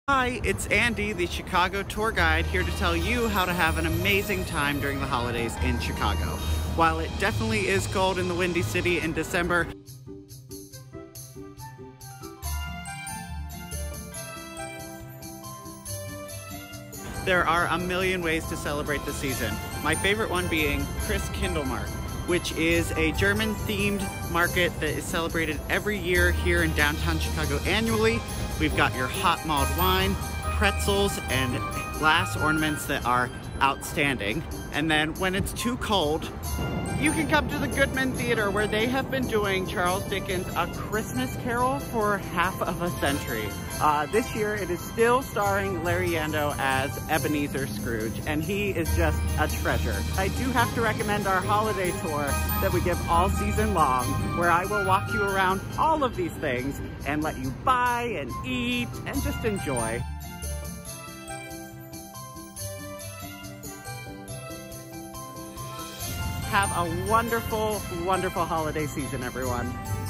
Hi, it's Andy, the Chicago tour guide, here to tell you how to have an amazing time during the holidays in Chicago. While it definitely is cold in the Windy City in December, there are a million ways to celebrate the season. My favorite one being Christkindlmarkt, which is a German-themed market that is celebrated every year here in downtown Chicago annually. We've got your hot mulled wine, pretzels, and glass ornaments that are outstanding. And then when it's too cold, you can come to the Goodman Theater, where they have been doing Charles Dickens' A Christmas Carol for half of a century. This year it is still starring Larry Yando as Ebenezer Scrooge, and he is just a treasure. I do have to recommend our holiday tour that we give all season long, where I will walk you around all of these things and let you buy and eat and just enjoy. Have a wonderful, wonderful holiday season, everyone.